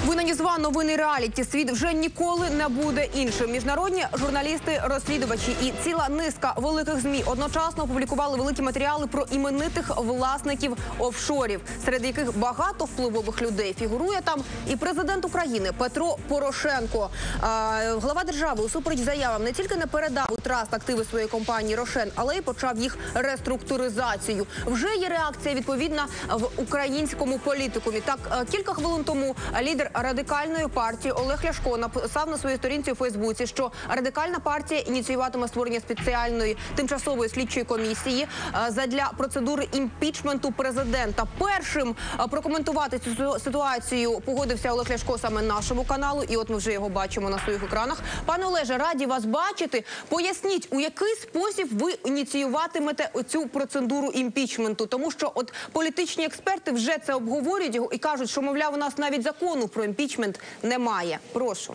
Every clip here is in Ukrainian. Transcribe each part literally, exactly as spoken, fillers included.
Ви на Ньюзван, новини реаліті. Світ вже ніколи не буде іншим. Міжнародні журналісти, розслідувачі і ціла низка великих ЗМІ одночасно опублікували великі матеріали про іменитих власників офшорів, серед яких багато впливових людей. Фігурує там і президент України Петро Порошенко. Глава держави усупереч заявам не тільки не передав у траст активи своєї компанії «Рошен», але й почав їх реструктуризацію. Вже є реакція відповідна в українському політикумі. Так, кілька хвилин тому лідер Радикальної партії Олег Ляшко написав на своїй сторінці у Фейсбуці, що Радикальна партія ініціюватиме створення спеціальної тимчасової слідчої комісії задля процедури імпічменту президента. Першим прокоментувати цю ситуацію погодився Олег Ляшко саме нашому каналу, і от ми вже його бачимо на своїх екранах. Пане Олеже, раді вас бачити. Поясніть, у який спосіб ви ініціюватимете цю процедуру імпічменту? Тому що от політичні експерти вже це обговорюють і кажуть, що, мовляв, у нас навіть закону про імпічмент немає. Прошу.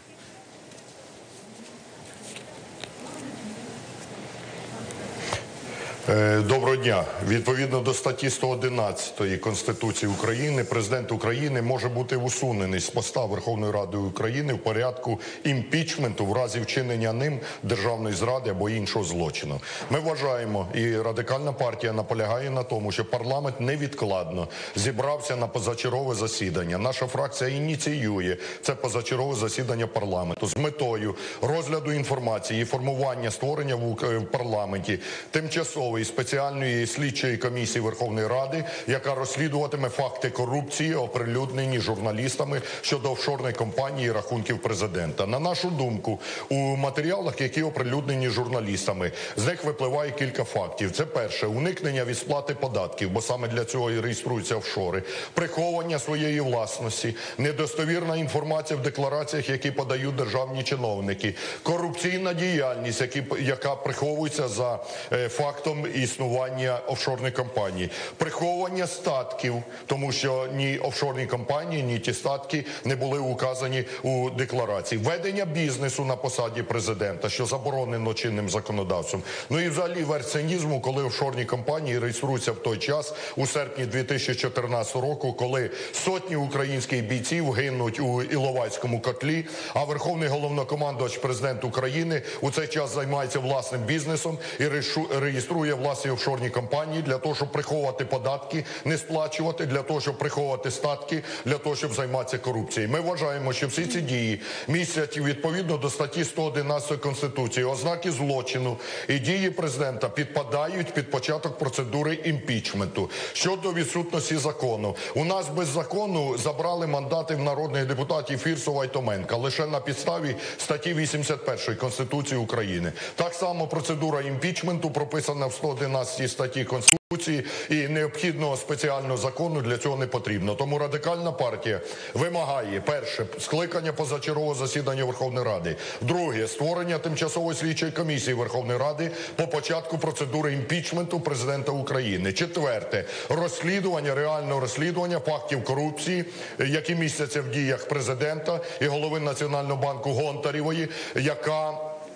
Доброго дня. Відповідно до статті сто одинадцятої Конституції України, президент України може бути усунений з поста Верховної Ради України в порядку імпічменту в разі вчинення ним державної зради або іншого злочину. Ми вважаємо, і Радикальна партія наполягає на тому, що парламент невідкладно зібрався на позачергове засідання. Наша фракція ініціює це позачергове засідання парламенту з метою розгляду інформації і формування створення в парламенті тимчасової і спеціальної слідчої комісії Верховної Ради, яка розслідуватиме факти корупції, оприлюднені журналістами щодо офшорної компанії і рахунків президента. На нашу думку, у матеріалах, які оприлюднені журналістами, з них випливає кілька фактів. Це перше – уникнення від сплати податків, бо саме для цього і реєструються офшори, приховування своєї власності, недостовірна інформація в деклараціях, які подають державні чиновники, корупційна діяльність, які, яка приховується за е, фактом існування офшорних компаній, приховування статків, тому що ні офшорні компанії, ні ті статки не були указані у декларації, ведення бізнесу на посаді президента, що заборонено чинним законодавством. Ну і взагалі верх цинізму, коли офшорні компанії реєструються в той час, у серпні дві тисячі чотирнадцятого року, коли сотні українських бійців гинуть у Іловайському котлі, а Верховний головнокомандувач, президент України, у цей час займається власним бізнесом і реєструє власні офшорні компанії для того, щоб приховувати податки, не сплачувати, для того, щоб приховувати статки, для того, щоб займатися корупцією. Ми вважаємо, що всі ці дії містять відповідно до статті сто одинадцятої Конституції ознаки злочину, і дії президента підпадають під початок процедури імпічменту. Щодо відсутності закону. У нас без закону забрали мандати в народних депутатів Фірсова і Томенка лише на підставі статті вісімдесят першої Конституції України. Так само процедура імпічменту прописана в сто одинадцятій статті Конституції, і необхідного спеціального закону для цього не потрібно. Тому Радикальна партія вимагає, перше, скликання позачергового засідання Верховної Ради, друге, створення тимчасової слідчої комісії Верховної Ради по початку процедури імпічменту президента України, четверте, розслідування, реального розслідування фактів корупції, які містяться в діях президента і голови Національного банку Гонтаревої, яка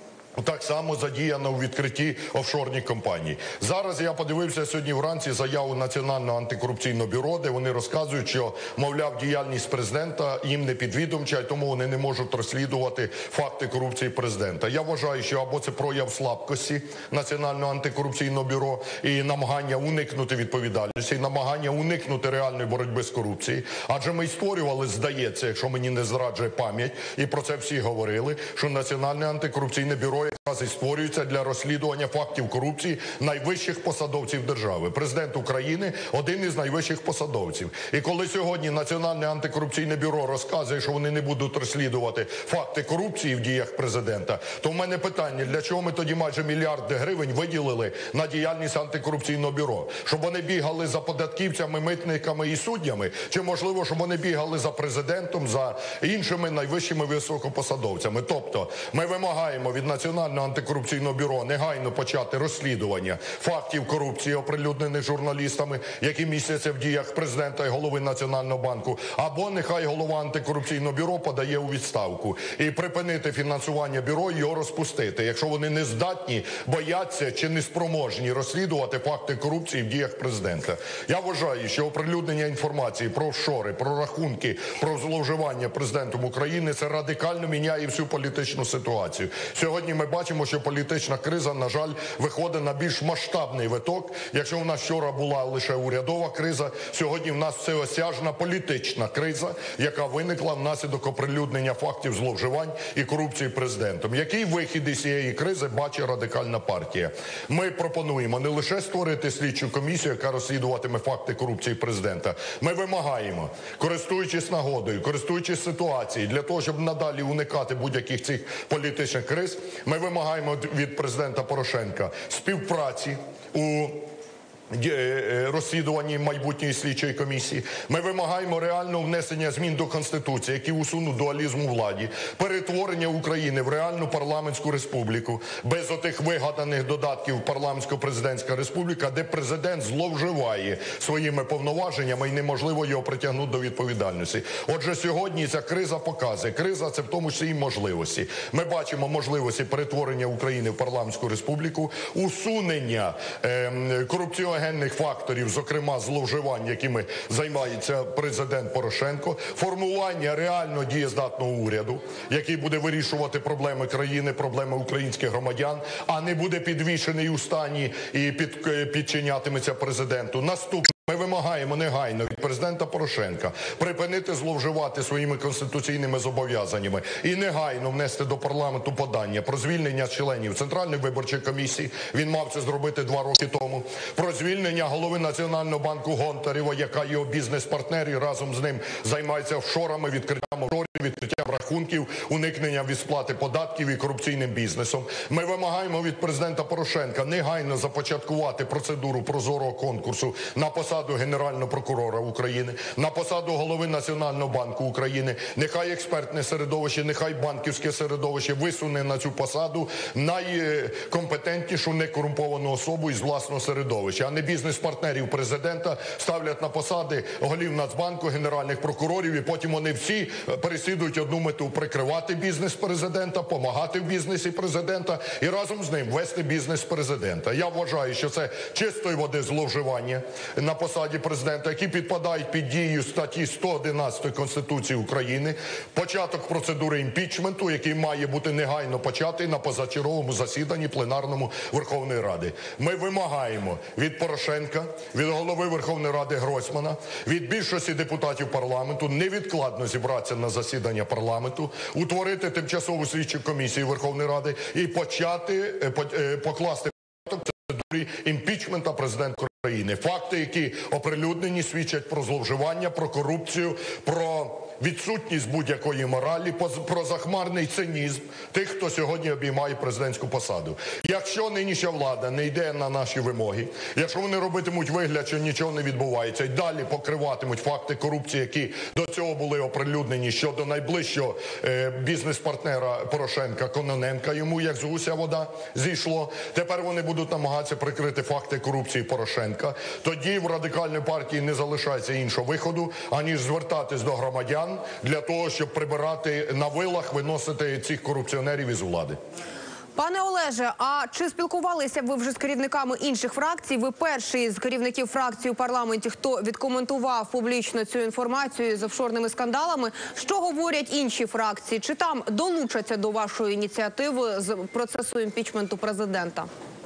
так само задіяна у відкритті офшорних компаній. Зараз я подивився сьогодні вранці заяву Національного антикорупційного бюро, де вони розказують, що, мовляв, діяльність президента їм не підвідомча, і тому вони не можуть розслідувати факти корупції президента. Я вважаю, що або це прояв слабкості Національного антикорупційного бюро і намагання уникнути відповідальності, і намагання уникнути реальної боротьби з корупцією. Адже ми й створювали, здається, якщо мені не зраджує пам'ять, і про це всі говорили, що Національне антикорупційне бюро якраз і створюється для розслідування фактів корупції найвищих посадовців держави. Президент України – один із найвищих посадовців. І коли сьогодні Національне антикорупційне бюро розказує, що вони не будуть розслідувати факти корупції в діях президента, то в мене питання, для чого ми тоді майже мільярди гривень виділили на діяльність антикорупційного бюро? Щоб вони бігали за податківцями, митниками і суддями? Чи, можливо, щоб вони бігали за президентом, за іншими найвищими високопосадовцями? Тобто, ми вимагаємо від Національного Національного антикорупційного бюро негайно почати розслідування фактів корупції, оприлюднених журналістами, які містяться в діях президента і голови Національного банку, або нехай голова антикорупційного бюро подає у відставку і припинити фінансування бюро і його розпустити, якщо вони не здатні, бояться чи не спроможні розслідувати факти корупції в діях президента. Я вважаю, що оприлюднення інформації про офшори, про рахунки, про зловживання президентом України – це радикально міняє всю політичну ситуацію. Сьогодні ми бачимо, що політична криза, на жаль, виходить на більш масштабний виток. Якщо у нас вчора була лише урядова криза, сьогодні в нас всеосяжна політична криза, яка виникла внаслідок оприлюднення фактів зловживань і корупції президентом. Який вихід із цієї кризи бачить Радикальна партія? Ми пропонуємо не лише створити слідчу комісію, яка розслідуватиме факти корупції президента. Ми вимагаємо, користуючись нагодою, користуючись ситуацією, для того, щоб надалі уникати будь-яких цих політичних криз, ми вимагаємо від президента Порошенка співпраці у розслідуванні майбутньої слідчої комісії. Ми вимагаємо реального внесення змін до Конституції, які усунуть дуалізм у владі, перетворення України в реальну парламентську республіку, без отих вигаданих додатків парламентсько-президентська республіка, де президент зловживає своїми повноваженнями і неможливо його притягнути до відповідальності. Отже, сьогодні ця криза показує. Криза – це в тому числі і можливості. Ми бачимо можливості перетворення України в парламентську республіку, усунення е, корупційного генних факторів, зокрема зловживань, якими займається президент Порошенко, формування реально дієздатного уряду, який буде вирішувати проблеми країни, проблеми українських громадян, а не буде підвішений у стані і під, підчинятиметься президенту. Наступне. Ми вимагаємо негайно від президента Порошенка припинити зловживати своїми конституційними зобов'язаннями і негайно внести до парламенту подання про звільнення членів Центральної виборчої комісії, він мав це зробити два роки тому, про звільнення голови Національного банку Гонтарева, яка його бізнес-партнер і разом з ним займається офшорами, відкриттям офшорів, відкриттям рахунків, уникненням від сплати податків і корупційним бізнесом. Ми вимагаємо від президента Порошенка негайно започаткувати процедуру прозорого конкурсу на посаду Генерального прокурора України, на посаду голови Національного банку України. Нехай експертне середовище, нехай банківське середовище висуне на цю посаду найкомпетентнішу некорумповану особу із власного середовища, а не бізнес-партнерів президента ставлять на посади голів Нацбанку, генеральних прокурорів, і потім вони всі переслідують одну мету – прикривати бізнес президента, помагати в бізнесі президента і разом з ним вести бізнес президента. Я вважаю, що це чистої води зловживання на посаді президента, які підпадають під дію статті сто одинадцять Конституції України, початок процедури імпічменту, який має бути негайно початий на позачерговому засіданні пленарному Верховної Ради. Ми вимагаємо від Порошенка, від голови Верховної Ради Гройсмана, від більшості депутатів парламенту невідкладно зібратися на засідання парламенту, утворити тимчасову слідчу комісію Верховної Ради і почати покласти процедурі імпічмента президента України. Факти, які оприлюднені, свідчать про зловживання, про корупцію, про відсутність будь-якої моралі, про захмарний цинізм тих, хто сьогодні обіймає президентську посаду. Якщо нинішня влада не йде на наші вимоги, якщо вони робитимуть вигляд, що нічого не відбувається, і далі покриватимуть факти корупції, які до цього були оприлюднені щодо найближчого е, бізнес-партнера Порошенка Кононенка, йому як з гуся вода зійшло, тепер вони будуть намагатися прикрити факти корупції Порошенка, тоді в Радикальній партії не залишається іншого виходу, аніж звертатись до громадян для того, щоб прибирати на вилах, виносити цих корупціонерів із влади. Пане Олеже, а чи спілкувалися ви вже з керівниками інших фракцій? Ви перший з керівників фракції у парламенті, хто відкоментував публічно цю інформацію з офшорними скандалами. Що говорять інші фракції? Чи там долучаться до вашої ініціативи з процесу імпічменту президента?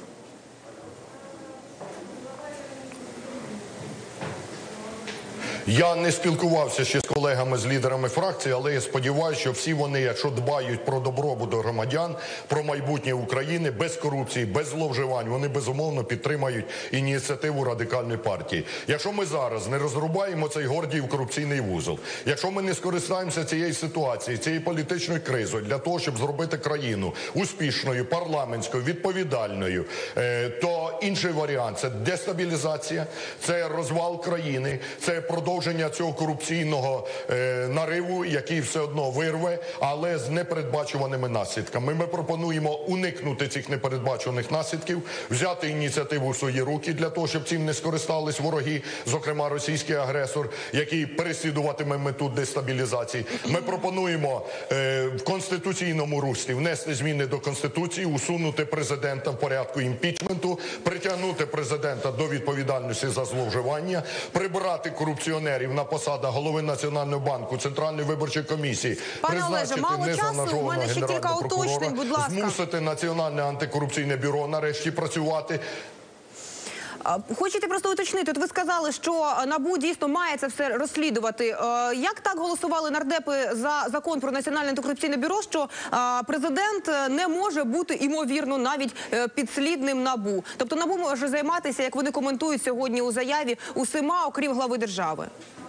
Я не спілкувався ще з колегами, з лідерами фракції, але я сподіваюся, що всі вони, якщо дбають про добробут громадян, про майбутнє України, без корупції, без зловживань, вони безумовно підтримають ініціативу Радикальної партії. Якщо ми зараз не розрубаємо цей Гордіїв корупційний вузол, якщо ми не скористаємося цією ситуацією, цією політичною кризою для того, щоб зробити країну успішною, парламентською, відповідальною, то інший варіант – це дестабілізація, це розвал країни, це продовження продовження цього корупційного е, нариву, який все одно вирве, але з непередбачуваними наслідками. Ми пропонуємо уникнути цих непередбачуваних наслідків, взяти ініціативу в свої руки для того, щоб цим не скористались вороги, зокрема російський агресор, який переслідуватиме мету дестабілізації. Ми пропонуємо е, в конституційному руслі внести зміни до Конституції, усунути президента в порядку імпічменту, притягнути президента до відповідальності за зловживання, прибрати корупціонерів на посадах голови Національного банку, Центральної виборчої комісії, Пане Олеже, призначити мало часу, у незаангажованого мене ще кілька генерального уточнень, прокурора, будь ласка. змусити Національне антикорупційне бюро нарешті працювати. А, Хочете просто уточнити, от ви сказали, що НАБУ дійсно має це все розслідувати. Е, Як так голосували нардепи за закон про Національне антикорупційне бюро, що е, президент не може бути, ймовірно, навіть е, підслідним НАБУ? Тобто НАБУ може займатися, як вони коментують сьогодні у заяві, усіма, окрім глави держави?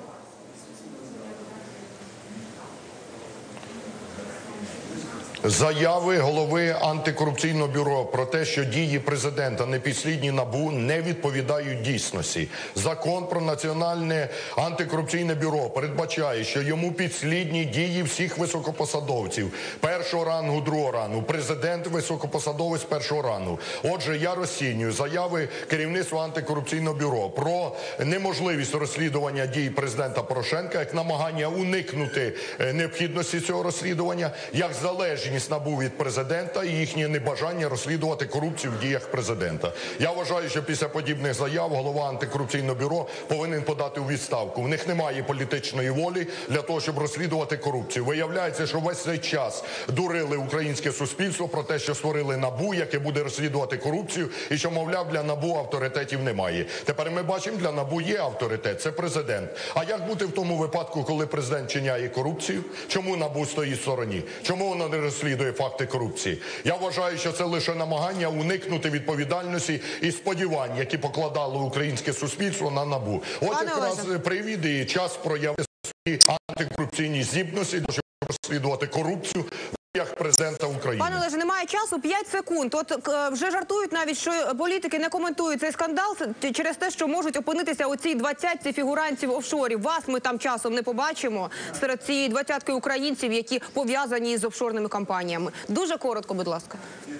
Заяви голови антикорупційного бюро про те, що дії президента не підслідні НАБУ, не відповідають дійсності. Закон про Національне антикорупційне бюро передбачає, що йому підслідні дії всіх високопосадовців першого рангу, другого рангу. Президент – високопосадовець першого рангу. Отже, я розцінюю заяви керівництва антикорупційного бюро про неможливість розслідування дій президента Порошенка як намагання уникнути необхідності цього розслідування, як залежність НАБУ від президента і їхнє небажання розслідувати корупцію в діях президента. Я вважаю, що після подібних заяв голова антикорупційного бюро повинен подати у відставку. В них немає політичної волі для того, щоб розслідувати корупцію. Виявляється, що весь цей час дурили українське суспільство про те, що створили НАБУ, яке буде розслідувати корупцію, і що, мовляв, для НАБУ авторитетів немає. Тепер ми бачимо, для НАБУ є авторитет – це президент. А як бути в тому випадку, коли президент чиняє корупцію? Чому НАБУ стоїть в стороні? Чому воно не розслідує факти корупції? Я вважаю, що це лише намагання уникнути відповідальності і сподівань, які покладало українське суспільство на НАБУ. От Пане якраз Олеже. привід і час проявити свої антикорупційні здібності, щоб розслідувати корупцію як президента України. Пане Олеже, немає часу, п'ять секунд. От е, вже жартують навіть, що політики не коментують цей скандал це через те, що можуть опинитися у цій двадцятці фігурантів офшорів. Вас ми там часом не побачимо серед цієї двадцятки українців, які пов'язані з офшорними компаніями. Дуже коротко, будь ласка.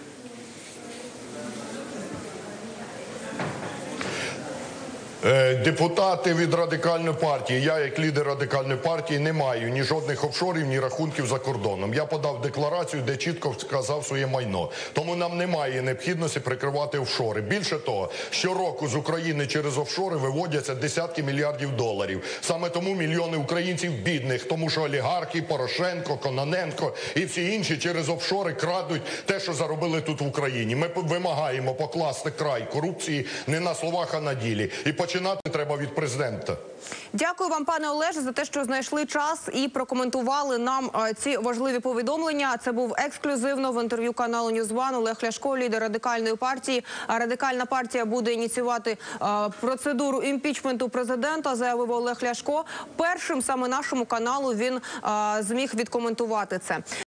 Депутати від Радикальної партії, я як лідер Радикальної партії не маю ні жодних офшорів, ні рахунків за кордоном. Я подав декларацію, де чітко вказав своє майно. Тому нам немає необхідності прикривати офшори. Більше того, щороку з України через офшори виводяться десятки мільярдів доларів. Саме тому мільйони українців бідних, тому що олігархи, Порошенко, Кононенко і всі інші через офшори крадуть те, що заробили тут в Україні. Ми вимагаємо покласти край корупції не на словах, а на ділі. І починати треба від президента. Дякую вам, пане Олеже, за те, що знайшли час і прокоментували нам е, ці важливі повідомлення. Це був ексклюзивно в інтерв'ю каналу Ньюзван Олег Ляшко, лідер Радикальної партії. А Радикальна партія буде ініціювати е, процедуру імпічменту президента, заявив Олег Ляшко. Першим саме нашому каналу він е, зміг відкоментувати це.